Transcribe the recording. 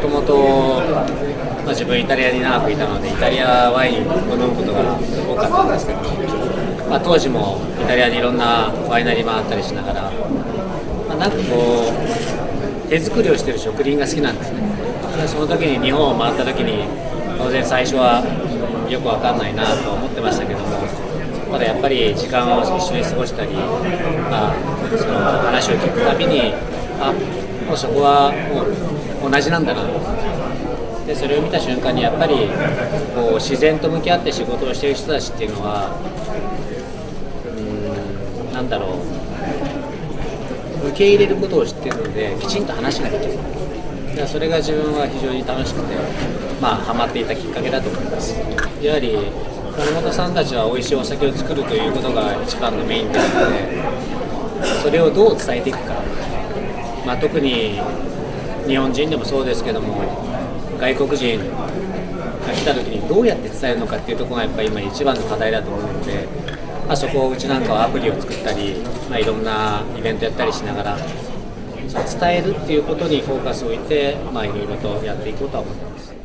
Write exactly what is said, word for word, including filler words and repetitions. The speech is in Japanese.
ともと自分イタリアに長くいたのでイタリアワインを飲むことが多かったんですけど、まあ、当時もイタリアにいろんなワイナリー回ったりしながら、まあ、なんかこう手作りをしている植林が好きなんですね。その時に日本を回った時に当然最初はよく分かんないなと思ってましたけども、ただやっぱり時間を一緒に過ごしたり、まあ、その話を聞くたびにあもうそこはもう同じなんだなで、それを見た瞬間にやっぱりこう自然と向き合って仕事をしている人たちっていうのはうーんなんだろう受け入れることを知っているのできちんと話ができる。でそれが自分は非常に楽しくて、まあ、ハマっていたきっかけだと思います。やはり金本さんたちは美味しいお酒を作るということが一番のメインであるので、それをどう伝えていくか、まあ、特に日本人でもそうですけども外国人が来た時にどうやって伝えるのかっていうところがやっぱり今一番の課題だと思うので、まあ、そこをうちなんかはアプリを作ったり、まあ、いろんなイベントやったりしながら伝えるっていうことにフォーカスを置いて、まあ、いろいろとやっていこうとは思っています。